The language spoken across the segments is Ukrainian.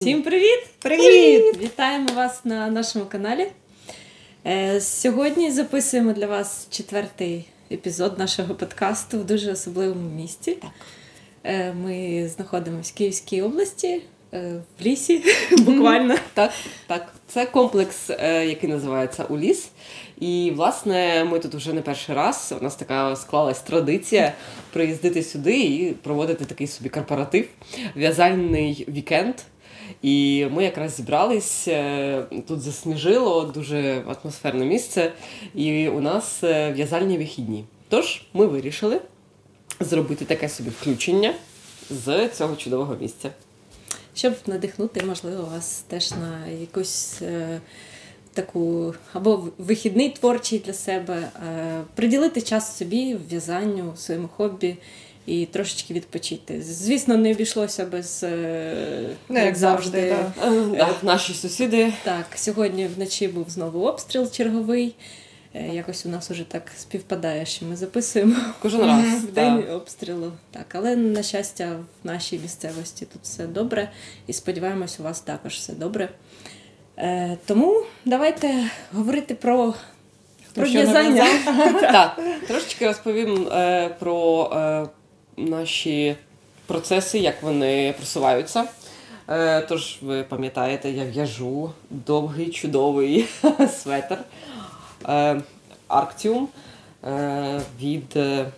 Всім привіт! Привіт! Вітаємо вас на нашому каналі. Сьогодні записуємо для вас 4-й епізод нашого подкасту в дуже особливому місці. Так. Ми знаходимося в Київській області, в лісі, буквально. Так. Це комплекс, який називається «Уліс». І, власне, ми тут вже не перший раз. У нас така склалась традиція приїздити сюди і проводити такий собі корпоратив, в'язальний вікенд. І ми якраз зібрались, тут засніжило, дуже атмосферне місце, і у нас в'язальні вихідні. Тож ми вирішили зробити таке собі включення з цього чудового місця. Щоб надихнути, можливо, вас теж на якусь таку, або вихідний творчий для себе, приділити час собі, в'язанню, своєму хобі і трошечки відпочити. Звісно, не обійшлося без, як завжди. Наші сусіди. Так, сьогодні вночі був знову обстріл черговий. Якось у нас уже так співпадає, що ми записуємо Кожен раз. в день обстрілу. Так, але, на щастя, в нашій місцевості тут все добре. І сподіваємось, у вас також все добре. Тому давайте говорити про в'язання. Так, трошечки розповім про наші процеси, як вони просуваються. Тож, ви пам'ятаєте, я в'яжу довгий, чудовий светр Arctium від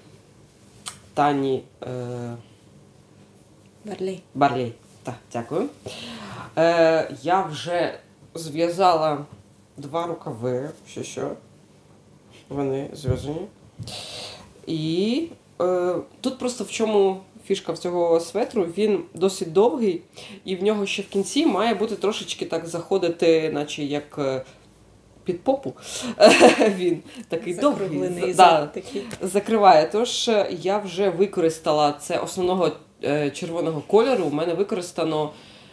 Тані Барлей. Так, дякую. Я вже зв'язала 2 рукави, що вони зв'язані. І тут просто в чому фішка в цього светру, він досить довгий, і в нього ще в кінці має бути трошечки так заходити, наче як під попу. Він такий довгий. Закриває. Тож я вже використала це основного червоного кольору. У мене використано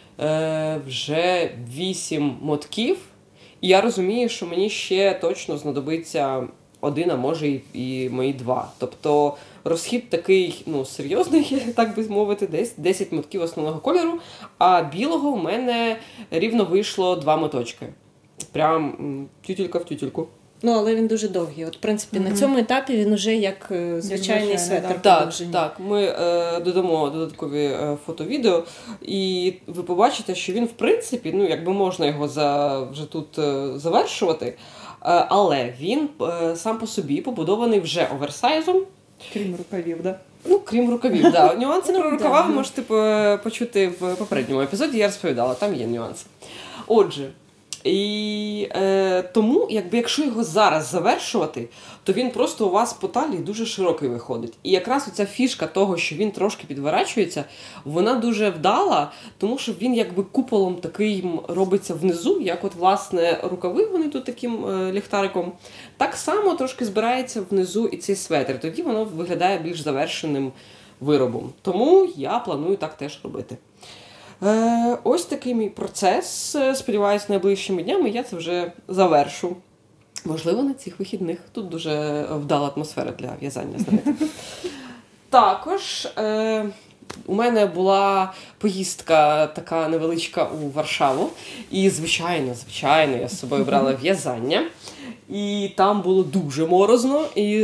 вже 8 мотків. І я розумію, що мені ще точно знадобиться 1, а може і мої 2. Тобто розхід такий, серйозний, так би мовити, десь 10 мотків основного кольору, а білого в мене рівно вийшло 2 моточки. Прям тютелька в тютельку. Але він дуже довгий. От, в принципі, на цьому етапі він уже як звичайний светр. Так. Ми додамо додаткові фото-відео, і ви побачите, що він, в принципі, якби можна його вже тут завершувати, але він сам по собі побудований вже оверсайзом. Крім рукавів, так? Крім рукавів, так. Нюанси про рукава ви можете почути в попередньому епізоді, я розповідала, там є нюанси. Отже, і тому, якщо його зараз завершувати, то він просто у вас по талії дуже широкий виходить. І якраз оця фішка того, що він трошки підворачується, вона дуже вдала, тому що він якби куполом таким робиться внизу, як от, власне, рукави, вони тут таким ліхтариком. Так само трошки збирається внизу і цей светр. Тоді воно виглядає більш завершеним виробом. Тому я планую так теж робити. Ось такий мій процес. Сподіваюся, найближчими днями я це вже завершу. Можливо, на цих вихідних. Тут дуже вдала атмосфера для в'язання, знаєте. Також у мене була поїздка така невеличка у Варшаву. І, звичайно, я з собою брала в'язання. І там було дуже морозно. І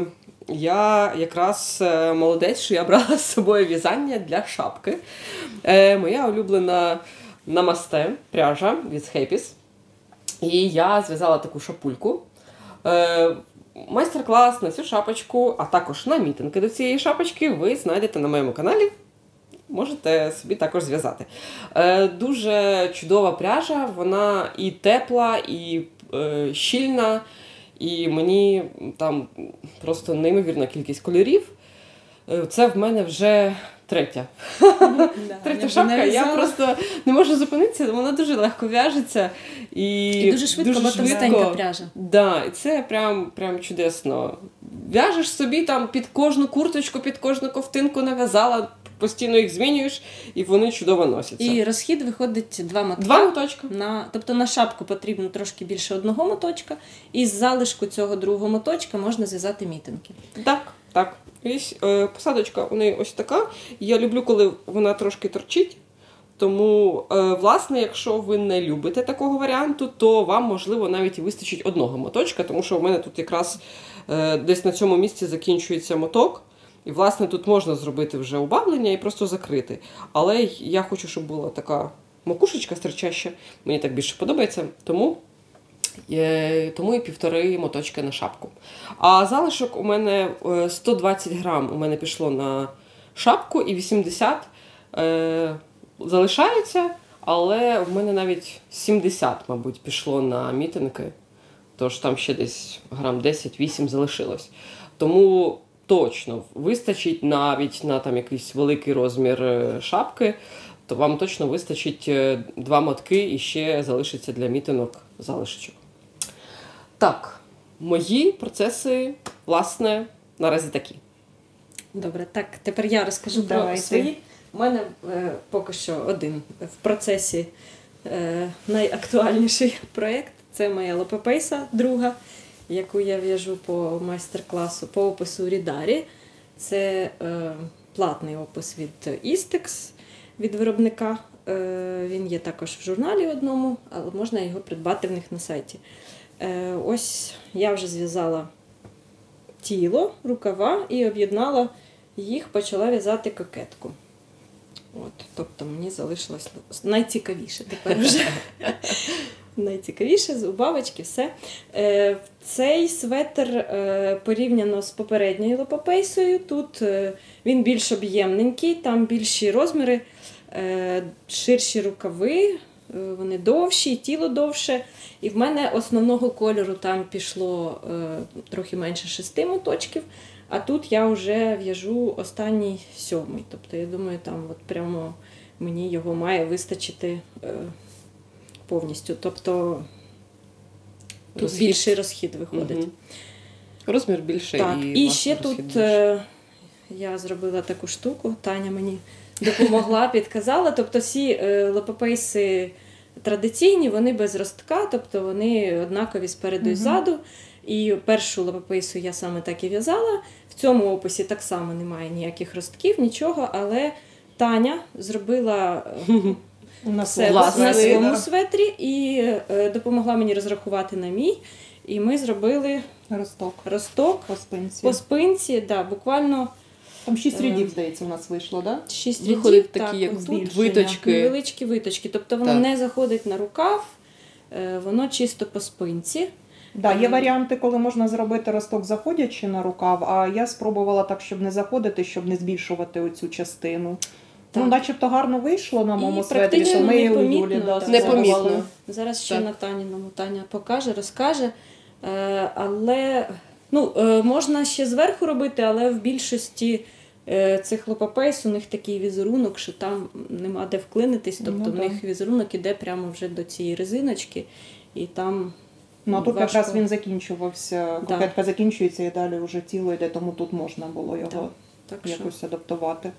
я якраз молодець, що я брала з собою в'язання для шапки. Моя улюблена намасте пряжа від Хепіс. І я зв'язала таку шапульку. Майстер-клас на цю шапочку, а також на мітинги до цієї шапочки ви знайдете на моєму каналі. Можете собі також зв'язати. Дуже чудова пряжа, вона і тепла, і щільна. І мені там просто неймовірна кількість кольорів. Це в мене вже третя шапка. Я просто не можу зупинитися, вона дуже легко в'яжеться. І дуже швидко, бо товстенька пряжа. І це прям чудесно. В'яжеш собі там під кожну курточку, під кожну ковтинку нав'язала, постійно їх змінюєш, і вони чудово носяться. І розхід виходить 2 мотки. 2 моточка. Тобто на шапку потрібно трошки більше 1 моточка, і з залишку цього 2 моточка можна зв'язати мітинки. Так. Ось посадочка у неї ось така. Я люблю, коли вона трошки торчить, Тому, власне, якщо ви не любите такого варіанту, то вам, можливо, навіть і вистачить одного моточка, тому що в мене тут якраз десь на цьому місці закінчується моток. І, власне, тут можна зробити вже убавлення і просто закрити. Але я хочу, щоб була така макушечка стирчаща. Мені так більше подобається. Тому і 1,5 моточки на шапку. А залишок у мене 120 грам у мене пішло на шапку і 80 залишається. Але в мене навіть 70, мабуть, пішло на мітинги. Тож там ще десь грам 10-8 залишилось. Тому точно вистачить навіть на там якийсь великий розмір шапки, то вам точно вистачить 2 мотки і ще залишиться для мітинок залишечок. Так, мої процеси, власне, наразі такі. Добре, так, тепер я розкажу про свої. У мене поки що один в процесі найактуальніший проєкт. Це моя лопопейса друга, яку я в'яжу по майстер-класу по опису Рідарі. Це платний опис від Istex, від виробника. Він є також в журналі одному, але можна його придбати в них на сайті. Ось я вже зв'язала тіло, рукава і об'єднала їх, почала в'язати кокетку. От, тобто мені залишилось найцікавіше тепер вже. Найцікавіше, зубавочки, все. Цей светр порівняно з попередньою лопопейсою. Тут він більш об'ємненький, там більші розміри, ширші рукави, вони довші, тіло довше. І в мене основного кольору там пішло трохи менше 6 моточків, а тут я вже в'яжу останній 7. Тобто, я думаю, там от прямо мені його має вистачити повністю. Тобто тут більший розхід виходить. Угу. Розмір більший. Так, і ще тут я зробила таку штуку, Таня мені допомогла, підказала. Тобто всі лопопейси традиційні, вони без ростка, тобто вони однакові спереду і ззаду. І першу лопопейсу я саме так і в'язала. В цьому описі так само немає ніяких ростків, нічого, але Таня зробила на своєму светрі і допомогла мені розрахувати на мій. І ми зробили росток по спинці, да, буквально. Там 6 рядів, здається, у нас вийшло, так? Да? 6 рядів, виходить такі, як виточки. Невеличкі виточки. Тобто воно не заходить на рукав, воно чисто по спинці. Да, є варіанти, коли можна зробити росток заходячи на рукав, а я спробувала так, щоб не заходити, щоб не збільшувати оцю частину. Так. Ну, начебто гарно вийшло на моєму светрі, що ми і у Юлі непомітно. Зараз ще на Таніному Таня покаже, розкаже. Але можна ще зверху робити, але в більшості цих лопопейс у них такий візерунок, що там нема де вклинитись. Тобто в них візерунок іде прямо вже до цієї резиночки. І там а тут якраз він закінчувався, кокетка закінчується і далі вже тіло йде, тому тут можна було його якось адаптувати.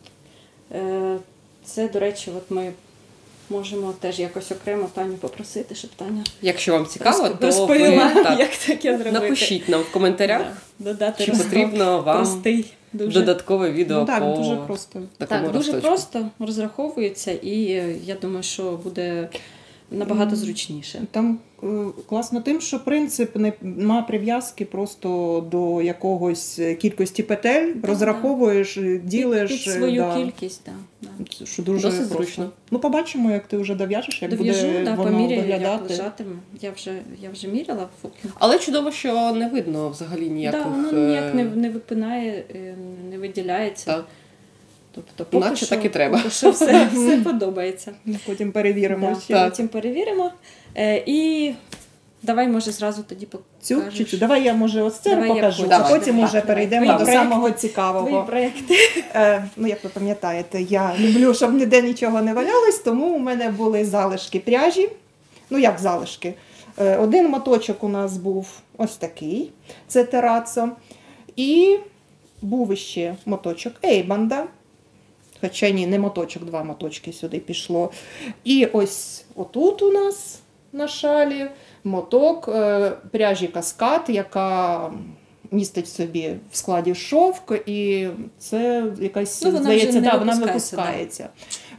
Це, до речі, от ми можемо теж якось окремо Таню попросити, щоб Таня, якщо вам цікаво, то розповіла, як таке зробити. Напишіть нам в коментарях, додати чи потрібно вам додаткове відео по дуже просто. Такому дуже просто розраховується, і я думаю, що буде набагато зручніше. Там класно тим, що принцип нема прив'язки просто до якогось кількості петель, розраховуєш, ділиш. Під свою кількість, так. Що дуже досить зручно. Ну, побачимо, як ти вже дов'яжеш, як дов'яжу, буде воно виглядати. Як лежатиме. Я вже міряла. Але чудово, що не видно взагалі ніяких... Так, воно ніяк не випинає, не виділяється. Так. Тобто поки так і треба. Поки що все подобається. Потім перевіримо. Потім перевіримо. І давай, може, зразу тоді покажеш. Давай я, може, ось це покажу, а потім вже перейдемо до самого цікавого. Твої проєкти. Як ви пам'ятаєте, я люблю, щоб ніде нічого не валялось, тому у мене були залишки пряжі. Ну, як залишки? Один моточок у нас був ось такий, це терацо. І був іще моточок Ейбанда. Хоча ні, не моточок, 2 моточки сюди пішло. І ось отут у нас на шалі моток пряжі Каскад, яка містить в собі в складі шовк, і це якась, вона здається, не вона випускається.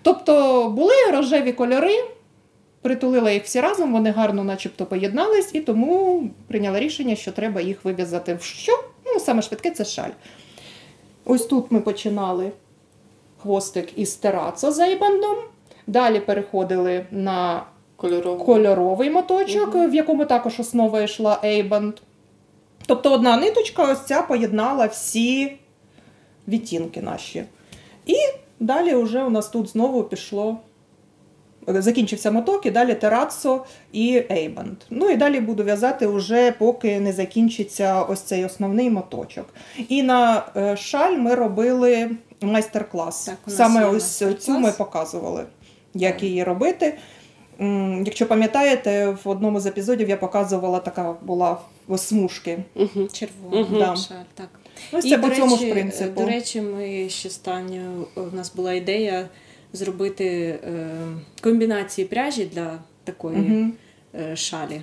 Тобто були рожеві кольори, притулила їх всі разом, вони гарно начебто поєднались, і тому прийняла рішення, що треба їх вив'язати в що? Ну, саме швидке – це шаль. Ось тут ми починали хвостик із терацо з ейбандом, далі переходили на кольоровий моточок, в якому також основа йшла ейбанд. Тобто одна ниточка ось ця поєднала всі відтінки наші. І далі вже у нас тут знову закінчився моток, і далі терацо і ейбанд. Ну і далі буду в'язати вже, поки не закінчиться ось цей основний моточок. І на шаль ми робили майстер-клас. Саме ось цю ми показували, як її робити. Якщо пам'ятаєте, в одному з епізодів я показувала, така була смужки. Червона шаль, так. Ось це по цьому ж принципу. До речі, ми ще у нас була ідея зробити комбінації пряжі для такої шалі.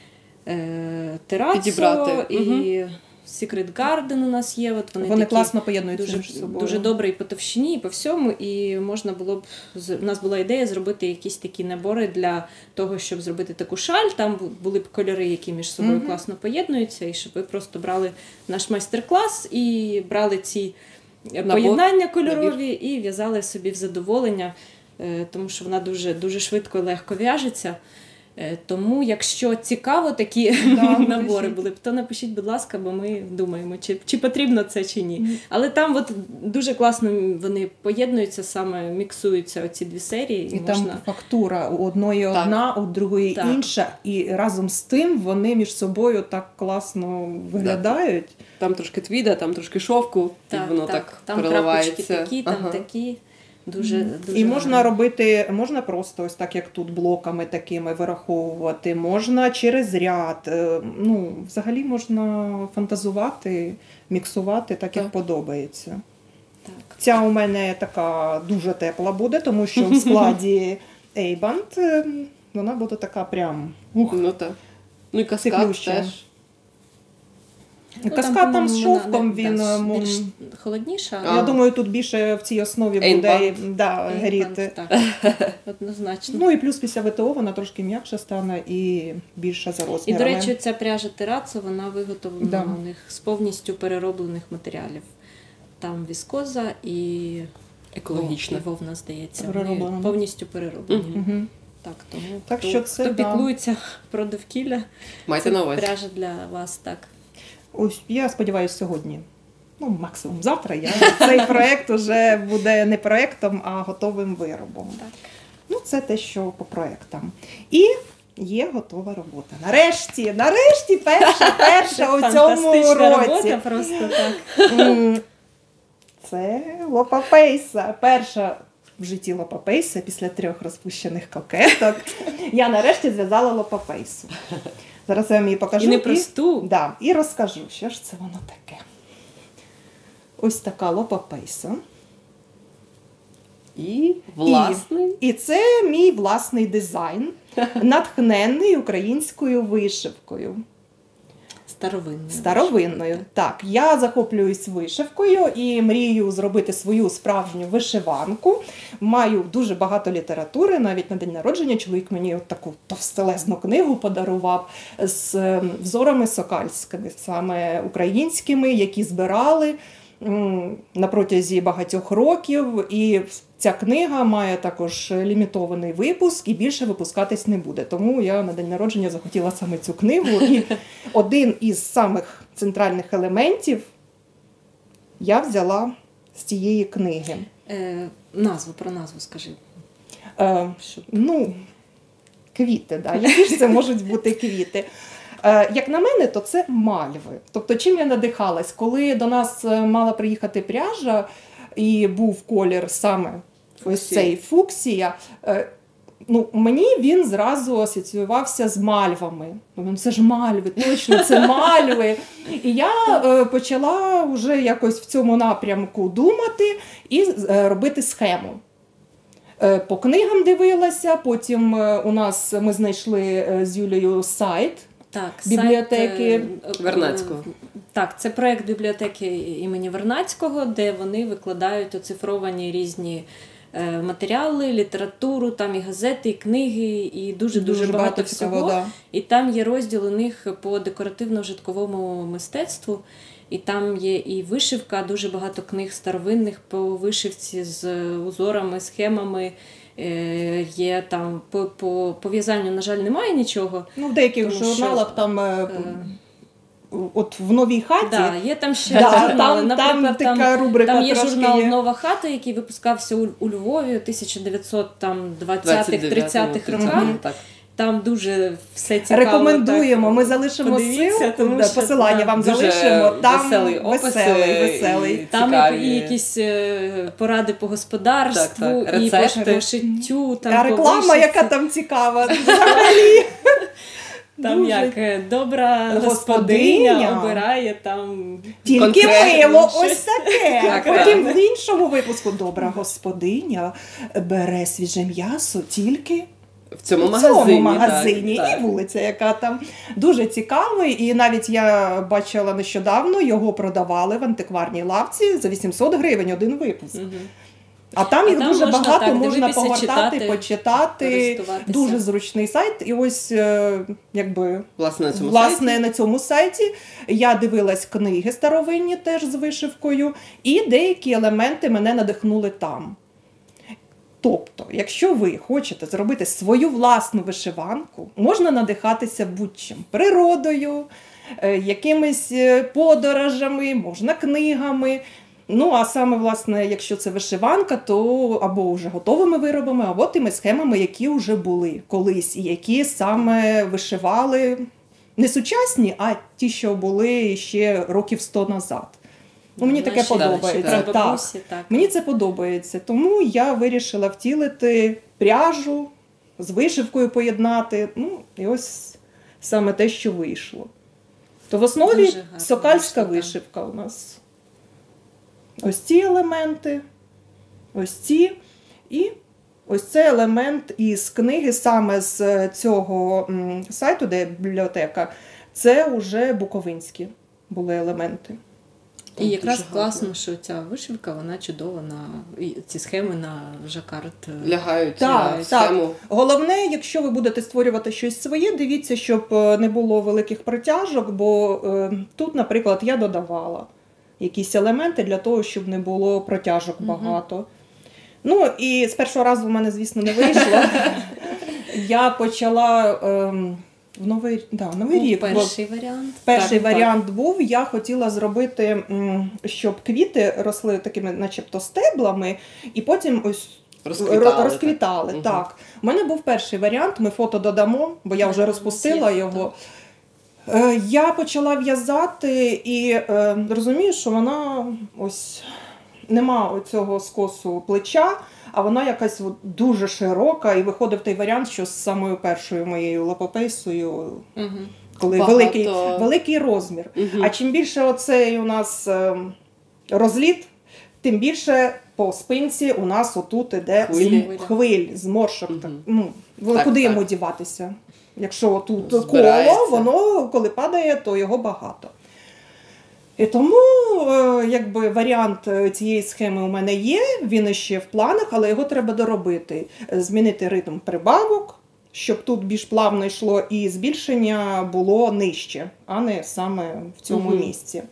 Терацо і Secret Garden у нас є. От вони класно поєднуються між собою. Дуже добре і по товщині, і по всьому. І можна було б, у нас була ідея зробити якісь такі набори для того, щоб зробити таку шаль. Там були б кольори, які між собою класно поєднуються, і щоб ви просто брали наш майстер-клас і брали ці поєднання кольорові і в'язали собі в задоволення, тому що вона дуже, дуже швидко і легко в'яжеться. Тому, якщо цікаво такі набори були б, то напишіть, будь ласка, бо ми думаємо, чи потрібно це, чи ні. Але там от дуже класно вони поєднуються, саме міксуються оці дві серії. І там фактура у одної одна, у другої інша. І разом з тим вони між собою так класно виглядають. Там трошки твіда, там трошки шовку, і воно так переливається. Там крапочки такі, там такі. Дуже і можна робити, можна просто ось так, як тут, блоками такими вираховувати, можна через ряд, ну, взагалі можна фантазувати, міксувати так, як подобається. Так. Ця у мене така дуже тепла буде, тому що в складі ейбанд вона буде така прям, ну так. Ну і каскад теж. Каскад там з шовком, він більш холодніша. Я думаю, тут більше в цій основі буде гріти. Однозначно. Ну і плюс після ВТО вона трошки м'якша стане і більша за розмірами. І, до речі, ця пряжа терацо, вона виготовлена у них з повністю перероблених матеріалів. Там віскоза і екологічна вовна, здається. Вони повністю перероблені. Так, тому хто піклується про довкілля, це пряжа для вас, так. Ось, я сподіваюся, сьогодні, ну, максимум завтра, цей проєкт вже буде не проєктом, а готовим виробом. Так. Ну, це те, що по проєктам. І є готова робота. Нарешті, перша у цьому році. Робота просто так. Це лопапейса. Перша в житті лопапейса після 3 розпущених кокеток. Я нарешті зв'язала лопапейсу. Зараз я вам її покажу. І непросту. І розкажу, що ж це воно таке. Ось така лопапейса. І власний. І це мій власний дизайн, натхнений українською вишивкою. Старовинною. Так, я захоплююсь вишивкою і мрію зробити свою справжню вишиванку. Маю дуже багато літератури, навіть на день народження чоловік мені таку товстелезну книгу подарував з взорами сокальськими, саме українськими, які збирали на протязі багатьох років. І ця книга має також лімітований випуск і більше випускатись не буде. Тому я на день народження захотіла саме цю книгу. І один із самих центральних елементів я взяла з цієї книги. Про назву скажи. Ну, квіти, які ж це можуть бути квіти. Як на мене, то це мальви. Тобто, чим я надихалась? Коли до нас мала приїхати пряжа і був колір саме ось цей фуксія, ну, мені він зразу асоціювався з мальвами. Це ж мальви, точно, це мальви. І я почала вже якось в цьому напрямку думати і робити схему. По книгам дивилася, потім ми знайшли з Юлією сайт, бібліотеки Вернадського. Так, це проєкт бібліотеки імені Вернадського, де вони викладають оцифровані різні матеріали, літературу, там і газети, і книги, і дуже багато всього. Да. І там є розділ у них по декоративно-житковому мистецтву. І там є і вишивка, дуже багато книг старовинних по вишивці з узорами, схемами. Є там по в'язанню, на жаль, немає нічого. Ну, в деяких журналах там... От в «Новій хаті». Да, є там ще журнали. Наприклад, там така рубрика там є журнал є. «Нова хата», який випускався у Львові у 1920-30-х роках. Так. Там дуже все цікаво. Рекомендуємо, так, ми залишимо ссылку, посилання вам дуже залишимо. Там веселий. Там і якісь поради по господарству, так, і рецепти. по шиттю. Там, а реклама, яка там цікава. Взагалі. Там як добра господиня обирає там... Тільки конкретно мило, щось. ось таке. Так, Потім так. в іншому випуску добра господиня бере свіже м'ясо тільки В цьому в цьому магазині. Так, І так. вулиця, яка там дуже цікавий. І навіть я бачила нещодавно, його продавали в антикварній лавці за 800 гривень один випуск. Угу. А там їх там дуже можна, багато, так, можна дивитися, погортати, читати, почитати. користуватися. Дуже зручний сайт. І ось, якби, Власне, на цьому сайті я дивилась книги старовинні теж з вишивкою, і деякі елементи мене надихнули там. Тобто, якщо ви хочете зробити свою власну вишиванку, можна надихатися будь-чим. Природою, якимись подорожами, можна книгами. Ну, а саме, власне, якщо це вишиванка, то або вже готовими виробами, або тими схемами, які вже були колись, і які саме вишивали не сучасні, а ті, що були ще років 100 назад. Ну, мені таке подобається. Так. Мені це подобається. Тому я вирішила втілити пряжу, з вишивкою поєднати. Ну, і ось саме те, що вийшло. То в основі сокальська вишивка у нас. Ось ці елементи, ось ці. І ось цей елемент із книги, саме з цього сайту, де бібліотека, це вже буковинські були елементи. І якраз класно, що ця вишивка, вона чудова і ці схеми на жакард лягають на схему. Головне, якщо ви будете створювати щось своє, дивіться, щоб не було великих протяжок, бо тут, наприклад, я додавала якісь елементи для того, щоб не було протяжок багато. Ну, і з першого разу в мене, звісно, не вийшло. Я почала в Новий рік. Перший варіант. Перший варіант був, я хотіла зробити, щоб квіти росли такими начебто стеблами, і потім ось розквітали. Так. У мене був перший варіант, ми фото додамо, бо я вже розпустила його. Я почала в'язати і розумію, що вона ось нема оцього скосу плеча, а вона якась дуже широка, і виходив той варіант, що з самою першою моєю лапопейсою, коли великий розмір. А чим більше оцей у нас розліт, тим більше по спинці у нас отут іде хвиль, зморшок. Куди йому діватися? Якщо тут коло, воно, коли падає, то його багато. І тому, якби, варіант цієї схеми у мене є, він ще в планах, але його треба доробити. Змінити ритм прибавок, щоб тут більш плавно йшло, і збільшення було нижче, а не саме в цьому місці.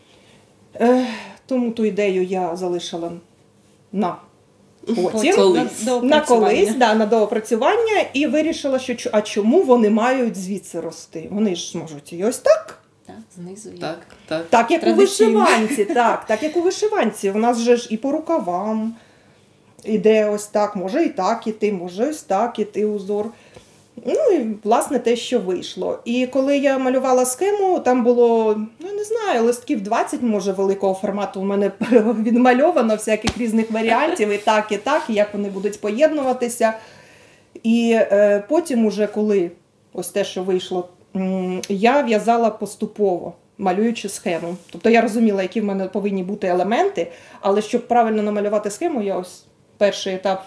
Тому ту ідею я залишила на потім, на доопрацювання, і вирішила, що а чому вони мають звідси рости? Вони ж можуть і ось так. Знизу. Так, як у вишиванці. Так, як у вишиванці. У нас же ж і по рукавам іде ось так, може і так іти, може ось так іти узор. Ну і, власне, те, що вийшло. І коли я малювала схему, там було, не знаю, листків 20, може, великого формату у мене відмальовано, всяких різних варіантів, і так, і як вони будуть поєднуватися. І потім уже, коли ось те, що вийшло, я в'язала поступово, малюючи схему. Тобто я розуміла, які в мене повинні бути елементи, але щоб правильно намалювати схему, я ось перший етап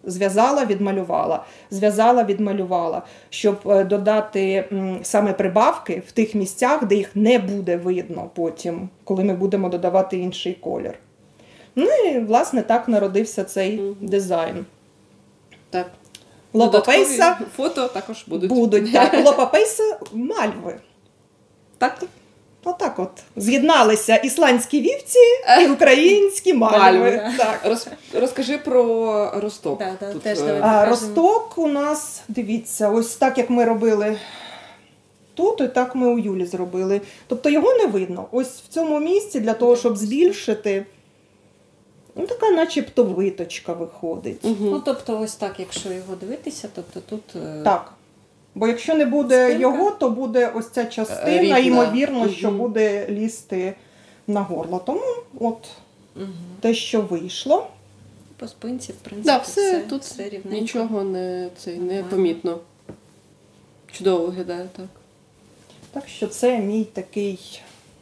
зв'язала, відмалювала, щоб додати саме прибавки в тих місцях, де їх не буде видно потім, коли ми будемо додавати інший колір. Ну і, власне, так народився цей дизайн. Так. Лопапейса Додаткові фото також будуть. будуть, так. Лопапейса мальви. Так. Отак от. З'єдналися ісландські вівці і українські мальви. Мальви. Так. Розкажи про росток. Тут, теж давай. Росток у нас, дивіться, ось так, як ми робили тут, і так ми у Юлі зробили. Тобто його не видно. Ось в цьому місці, для того, щоб збільшити, така начебто виточка виходить. Ну, тобто ось так, якщо його дивитися, тобто тут... Так. Бо якщо не буде спинка. його, то буде ось ця частина, Рівна. ймовірно, що буде лізти на горло. Тому от те, що вийшло. По спинці, в принципі, Тут все рівненько. нічого не помітно. Чудово виглядає, так. Так що це мій такий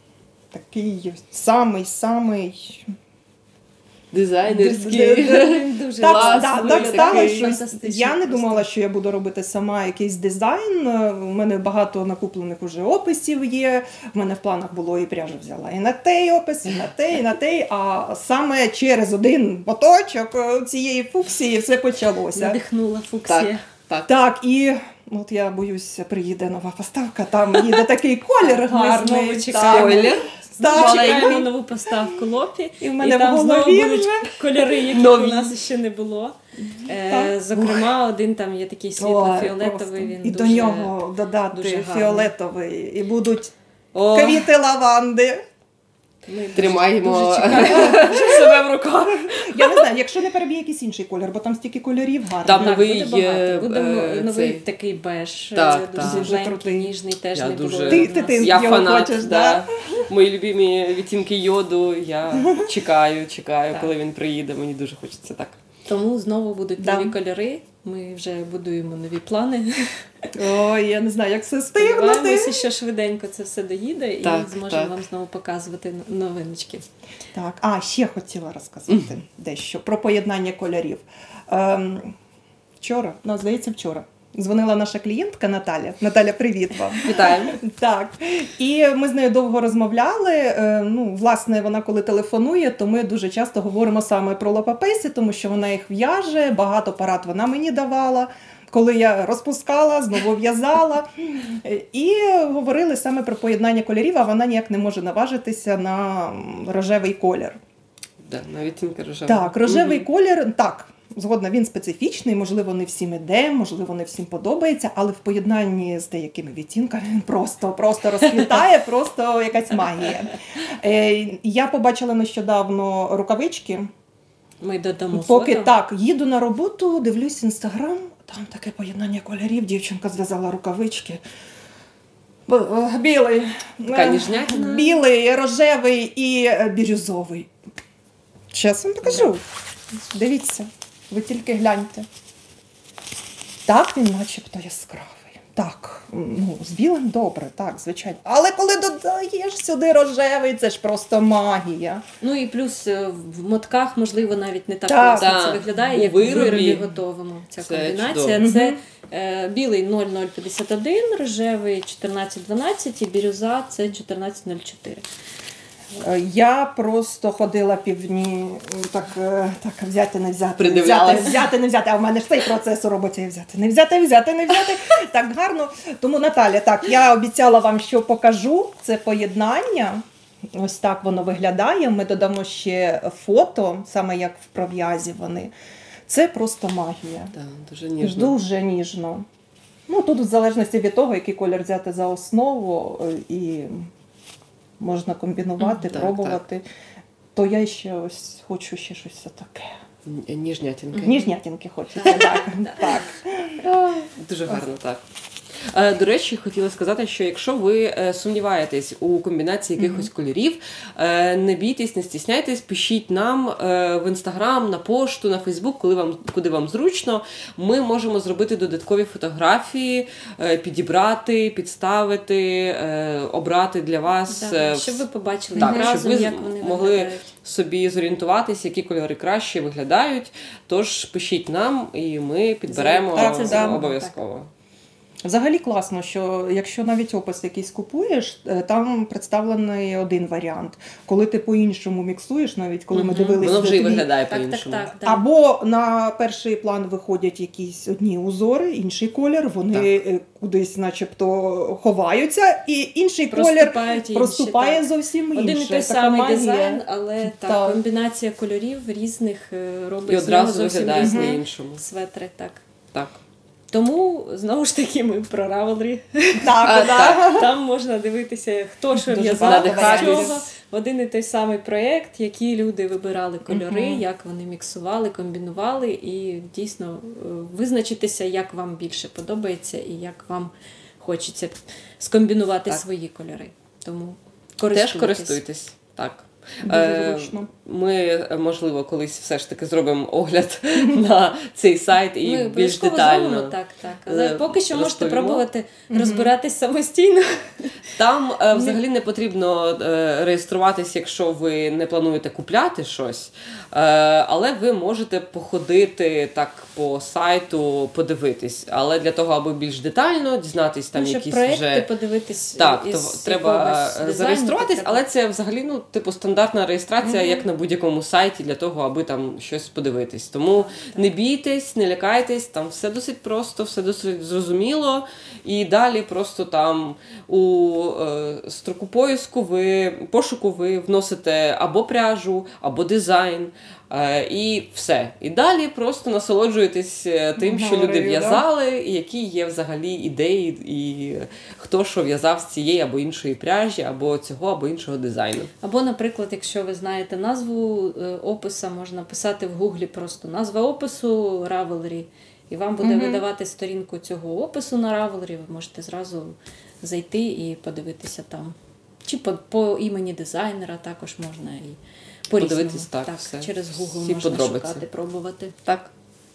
самий Дизайнерський. Дуже Так стало, що фантастичний я не просто. думала, що я буду робити сама якийсь дизайн. У мене багато накуплених уже описів є. В мене в планах було і пряжу взяла і на той опис, і на той. А саме через один моточок цієї фуксії все почалося. Надихнула фуксія. Так, і от я боюся, приїде нова поставка, там їде такий колір гарний. Ми знову чекаємо. Спойлер. Так, Чекаємо нову поставку Лопі. І в мене в там знову голові будуть вже кольори, яких нові. у нас ще не було. Так. Зокрема, один там є такий світло-фіолетовий. просто. Він і дуже, до нього дуже додати гарний. фіолетовий. І будуть О, квіти лаванди. Ми дуже- тримаємо дуже чекаємо. себе в руках. Я не знаю, якщо не переб'є якийсь інший колір, бо там стільки кольорів гарних. Там Так, новий буде багато. Буде новий цей. такий беж, Так, дуже так. Дуже легкий, крутий. ніжний, теж Я не дуже- було. Ти- у нас. ти- Я його фанат, хочеш, да. Мої любимі відтінки йоду. Я чекаю, Так. коли він приїде. Мені дуже хочеться так. Тому знову будуть Да. нові кольори. Ми вже будуємо нові плани. Ой, я не знаю, як це стигнути. Сподіваємося, що швиденько це все доїде Так, і зможемо так. вам знову показувати новиночки. Так, ще хотіла розказати дещо про поєднання кольорів. Вчора, здається, вчора. Дзвонила наша клієнтка Наталя. Наталя, привіт вам. Вітаємо. Так. І ми з нею довго розмовляли. Власне, вона коли телефонує, то ми дуже часто говоримо саме про лопапейси, тому що вона їх в'яже, багато порад вона мені давала. Коли я розпускала, знову в'язала. І говорили саме про поєднання кольорів, а вона ніяк не може наважитися на рожевий колір. Да, на відтінки рожевого. Так, рожевий колір, так, згодна, він специфічний, можливо, не всім іде, можливо, не всім подобається, але в поєднанні з деякими відтінками він просто розквітає, просто якась магія. Я побачила нещодавно рукавички. Ми додамо Поки фото. так, їду на роботу, дивлюсь Інстаграм, там таке поєднання кольорів, дівчинка зв'язала рукавички. Білий, Така ніжнятина. білий, рожевий і бірюзовий. Чесно вам покажу. Дивіться, ви тільки гляньте. Так, він начебто яскравий. Так, з білим добре, так, звичайно. Але коли додаєш сюди рожевий, це ж просто магія. Ну і плюс в мотках, можливо, навіть не так Так, класно це так. виглядає, У як виробі. у виробі готовому. Ця Це комбінація. чудово. Це білий 0051, рожевий 1412 і бірюза це 1404. Я просто ходила півдні, так взяти, не взяти, Придивлялась. взяти, не взяти, а в мене ж цей процес у роботі взяти, не взяти, так гарно. Тому, Наталя, так, я обіцяла вам, що покажу це поєднання, ось так воно виглядає, ми додамо ще фото, саме як в пров'язі вони, це просто магія, Да, дуже ніжно. дуже ніжно. Тут в залежності від того, який колір взяти за основу, і можна комбінувати, Так, пробувати. То я ще ось хочу ще щось таке. Ніжнятінки. Ніжнятінки хочеться, так. Дуже гарно, так. До речі, хотіла сказати, що якщо ви сумніваєтесь у комбінації якихось кольорів, не бійтесь, не стісняйтесь, пишіть нам в Інстаграм, на пошту, на Фейсбук, куди вам зручно. Ми можемо зробити додаткові фотографії, підібрати, підставити, обрати для вас. Щоб ви побачили Так, разом, щоб ви як вони могли виглядають. собі зорієнтуватися, які кольори краще виглядають. Тож пишіть нам, і ми підберемо Так, це да. обов'язково. Взагалі класно, що якщо навіть опис якийсь купуєш, там представлений один варіант. Коли ти по-іншому міксуєш, навіть коли ми дивилися... Воно вже і виглядає по-іншому. Так. Або на перший план виходять якісь одні узори, інший колір, вони кудись начебто ховаються, і інший колір проступає зовсім інший. Один і той самий дизайн, але комбінація кольорів різних робить і одразу виглядає по-іншому. Светри, Так. Тому, знову ж таки, ми про Ravelry. Так. Там можна дивитися, хто що в'язав, з чого. Один і той самий проєкт, які люди вибирали кольори, як вони міксували, комбінували, і дійсно визначитися, як вам більше подобається і як вам хочеться скомбінувати свої кольори. Тому користуйтесь. Так. Дуже зручно. Ми, можливо, колись все ж таки зробимо огляд на цей сайт і ми більш детально. Зробимо, так. Але поки що можете пробувати розбиратись самостійно. Там взагалі не потрібно реєструватись, якщо ви не плануєте купляти щось, але ви можете походити так по сайту, подивитись. Але для того, аби більш детально дізнатись там якісь вже... подивитись. Так, то треба зареєструватись, але це взагалі, стандартна реєстрація, як на будь-якому сайті, для того, аби там щось подивитись. Тому не бійтесь, не лякайтесь, там все досить просто, все досить зрозуміло. І далі просто там у строку пошуку ви вносите або пряжу, або дизайн, і все. І далі просто насолоджуєтесь тим, що люди в'язали, і які є взагалі ідеї, і хто що в'язав з цієї або іншої пряжі, або цього, або іншого дизайну. Або, наприклад, якщо ви знаєте назву опису, можна писати в гуглі просто назва опису Ravelry, і вам буде видавати сторінку цього опису на Ravelry, ви можете зразу зайти і подивитися там. Чи по імені дизайнера також можна і по-різному. Подивитись, все. Через Google всі можна подробиці. шукати, пробувати. Так.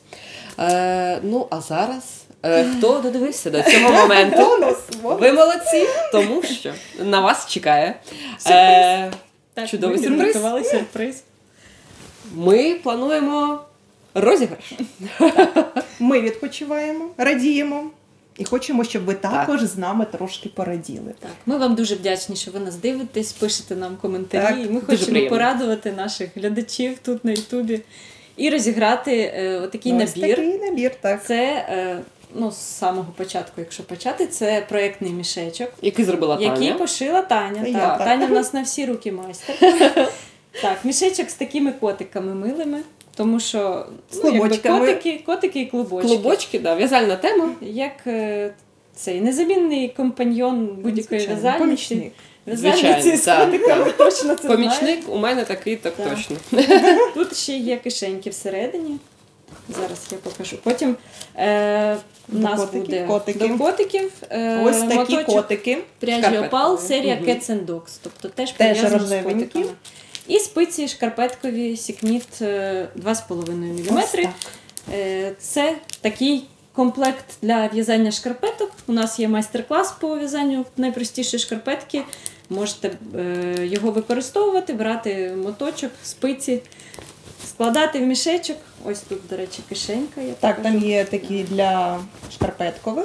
А зараз, хто додивився до цього моменту, ви молодці, тому що на вас чекає чудовий сюрприз. Ми плануємо розіграш. Ми відпочиваємо, радіємо. І хочемо, щоб ви також з нами трошки пораділи. Так, ми вам дуже вдячні, що ви нас дивитесь, пишете нам коментарі. Ми хочемо порадувати наших глядачів тут на Ютубі і розіграти отакий набір. Такий набір, так. Це, з самого початку, якщо почати, це проєктний мішечок. Який зробила Таня. Який пошила Таня. Так. Таня в нас на всі руки майстер. Так, мішечок з такими котиками милими. Тому що котики і клубочки. Клубочки, в'язальна тема. Як цей незамінний компаньйон будь-якої в'язальниці. Звичайно, з котиками, точно це помічник знає. У мене такий, так точно. Тут ще є кишеньки всередині. Зараз я покажу. Потім у нас буде до котиків ось такі котики. Пряжі Опал, серія Cats and Dogs. Тобто теж пов'язано з котиками. І спиці шкарпеткові Сікніт 2,5 мм. Це такий комплект для в'язання шкарпеток. У нас є майстер-клас по в'язанню найпростішої шкарпетки. Можете його використовувати, брати моточок, спиці, складати в мішечок. Ось тут, до речі, кишенька. Так, там є такі для шкарпеткових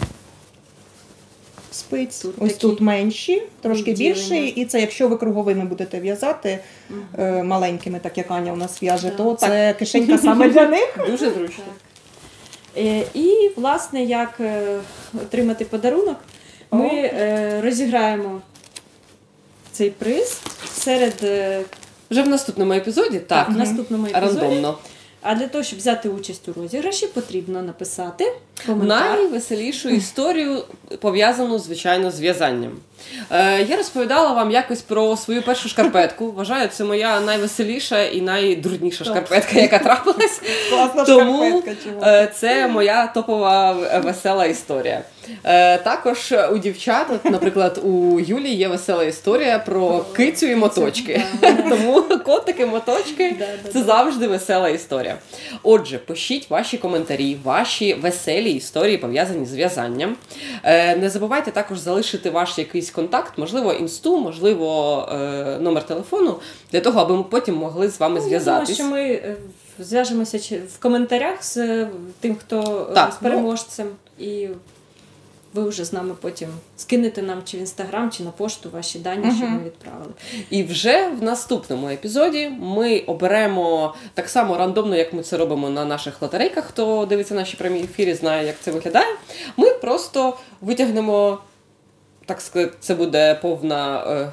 спиць. Ось тут менші, трошки більші. І це, якщо ви круговими будете в'язати, маленькими, так як Аня у нас в'яже, то це кишенька саме для них. Дуже зручно. І, власне, як отримати подарунок, ми розіграємо цей приз серед... Вже в наступному епізоді, так. В наступному епізоді. Рандомно. А для того, щоб взяти участь у розіграші, потрібно написати коментар. Найвеселішу історію, пов'язану, звичайно, з в'язанням. Я розповідала вам якось про свою першу шкарпетку. Вважаю, це моя найвеселіша і найдурніша шкарпетка, яка трапилась. Тому це моя топова весела історія. Також у дівчат, наприклад, у Юлі є весела історія про кицю і моточки. Тому котики, моточки – це завжди весела історія. Отже, пишіть ваші коментарі, ваші веселі історії, пов'язані з в'язанням. Не забувайте також залишити ваш якийсь контакт, можливо, інсту, можливо, номер телефону, для того, аби ми потім могли з вами зв'язатись. Я думаю, що ми зв'яжемося в коментарях з тим, хто з переможцем. І ви вже з нами потім скинете нам чи в Інстаграм, чи на пошту ваші дані, що ми відправили. І вже в наступному епізоді ми оберемо так само рандомно, як ми це робимо на наших лотерейках. Хто дивиться наші прямі ефіри, знає, як це виглядає. Ми просто витягнемо, так сказати, це буде повна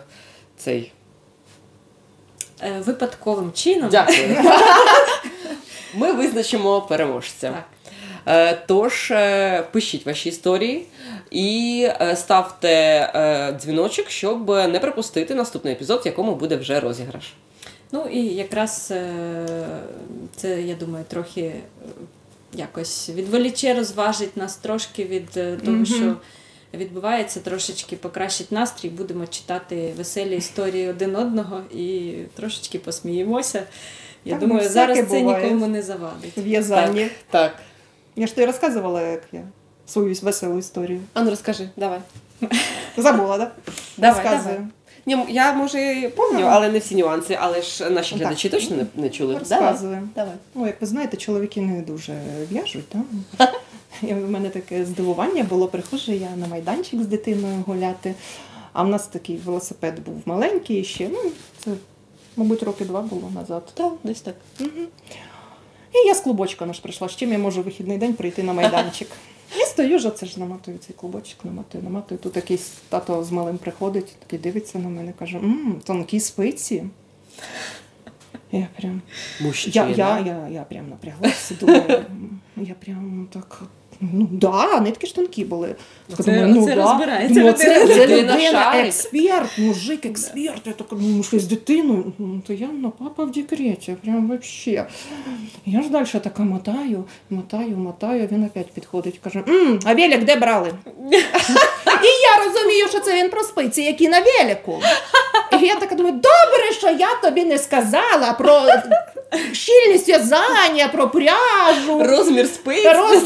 Випадковим чином. Дякую. Ми визначимо переможця. Так. Тож, пишіть ваші історії і ставте дзвіночок, щоб не пропустити наступний епізод, в якому буде вже розіграш. Ну і якраз це, я думаю, трохи якось відволіче, розважить нас трошки від того, що відбувається, трошечки покращить настрій, будемо читати веселі історії один одного і трошечки посміємося. Я думаю, зараз це нікому не завадить. В'язання. Так. Я ж тобі розказувала, як я свою веселу історію. Ану, розкажи, давай. Забула, так? Розказую. Ні, я, може, і пам'ятаю, але не всі нюанси, але ж наші глядачі точно не чули. Розказую. Давай. Ну, як ви знаєте, чоловіки не дуже в'яжуть, так? І в мене таке здивування було, приходжу я на майданчик з дитиною гуляти, а в нас такий велосипед був маленький ще, це, мабуть, роки 2 було назад. Так, десь так. І я з клубочка наш прийшла, з чим я можу вихідний день прийти на майданчик. І стою ж, оце ж наматую цей клубочок, наматую. Тут якийсь тато з малим приходить, такий дивиться на мене, каже, тонкі спиці. Я прям... Я прям напряглася, думаю, я прям так... нитки ж тонкі були. Це розбирається. Це людина, експерт, мужик, експерт. Я така, що з дитиною. То я папа в декреті, прям вообще. Я ж далі така мотаю, він опять підходить, каже, а велик де брали? І я розумію, що це він про спиці, які на велику. І я така думаю, добре, що я тобі не сказала про щільність в'язання, про пряжу. Розмір спиць.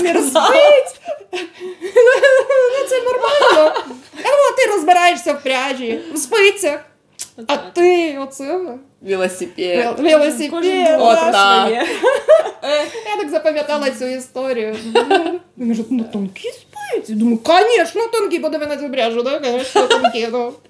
Це нормально. Ти розбираєшся в пряжі, в спицях. А ти оце... Велосипед. Отак. Я так запам'ятала цю історію. Він каже, тонкі спиці. Думаю, звісно, тонкі, подиви на цю пряжу, так? Звісно, тонкі.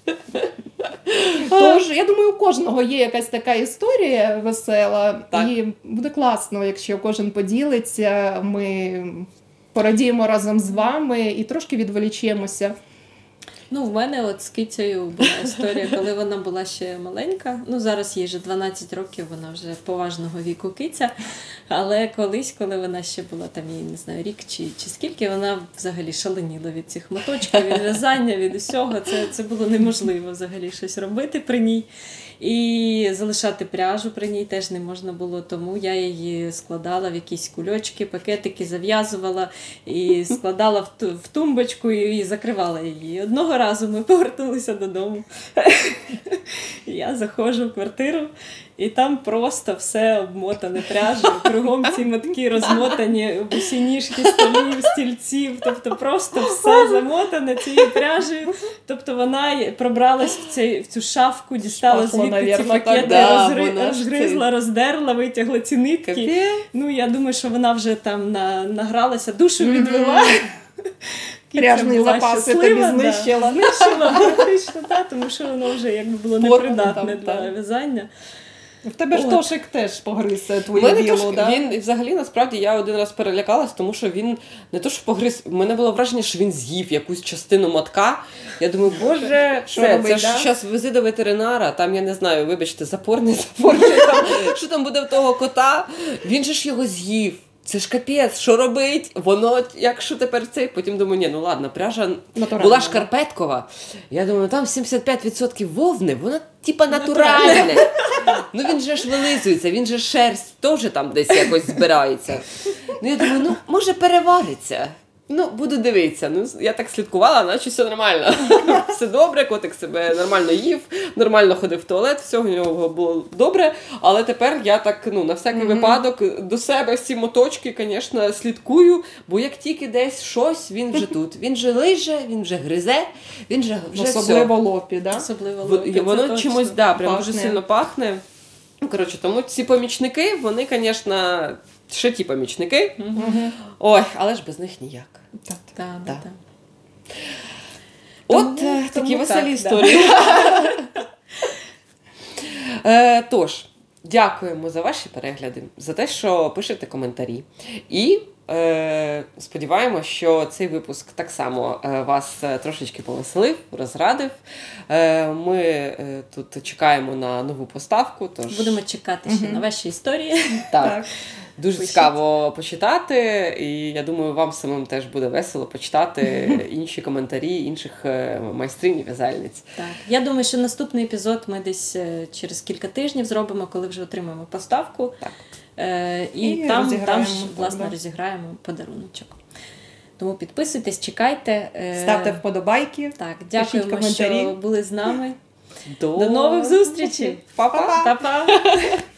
Тож, я думаю, у кожного є якась така історія весела. Так. І буде класно, якщо кожен поділиться, ми порадіємо разом з вами і трошки відволічемося. В мене от з кицею була історія, коли вона була ще маленька. Зараз їй вже 12 років, вона вже поважного віку киця. Але колись, коли вона ще була там, їй, не знаю, рік чи скільки, вона взагалі шаленіла від цих моточків, від в'язання, від усього. Це було неможливо взагалі щось робити при ній. І залишати пряжу при ній теж не можна було, тому я її складала в якісь кульочки, пакетики, зав'язувала і складала в тумбочку і закривала її. Одного разу ми повернулися додому. Я заходжу в квартиру, і там просто все обмотане пряжею. Кругом ці мотки розмотані, усі ніжки столів, стільців. Тобто просто все замотане цією пряжею. Тобто вона пробралась в цю шафку, дістала звідти ці пакети, розгризла, роздерла, витягла ці нитки. Я думаю, що вона вже там награлася, душу відвела. Пряжний запас тобі знищила. Знищила практично, тому що воно вже якби було непридатне для в'язання. В тебе ж Тошик теж погриз твою білу, так? Він, взагалі, насправді, я один раз перелякалась, тому що він не то, що погриз, в мене було враження, що він з'їв якусь частину мотка. Я думаю, боже, це ж зараз вези до ветеринара, там, я не знаю, вибачте, запорний, що там буде в того кота, він же ж його з'їв. Це ж капець, що робить? Воно, якщо тепер цей, потім думаю, ладно, пряжа була шкарпеткова. Я думаю, там 75% вовни, воно типа натуральне. Він же ж вилизується, він же шерсть теж там десь якось збирається. Я думаю, може перевариться. Буду дивитися. Я так слідкувала, наче все нормально. Все добре, котик себе нормально їв, нормально ходив в туалет, все у нього було добре. Але тепер я так, на всякий випадок до себе всі моточки, звісно, слідкую, бо як тільки десь щось, він вже тут. Він вже лиже, він вже гризе, він вже все. Особливо лопі, так? Особливо лопі. Воно чимось, прям дуже сильно пахне. Тому ці помічники, вони, звісно, ще ті помічники. Ой, але ж без них ніяк. Так. От такі веселі історії. Тож, дякуємо за ваші перегляди, за те, що пишете коментарі. І сподіваємося, що цей випуск так само вас трошечки повеселив, розрадив. Ми тут чекаємо на нову поставку. Тож... Будемо чекати ще на ваші історії. Так. Дуже цікаво почитати, і я думаю, вам самим теж буде весело почитати інші коментарі інших майстринь і в'язальниць. Так. Я думаю, що наступний епізод ми десь через кілька тижнів зробимо, коли вже отримаємо поставку. Так. І там ж, власне, розіграємо подаруночок. Тому підписуйтесь, чекайте. Ставте вподобайки. Так, дякуємо, що були з нами. До нових зустрічей. Па-па! Па-па!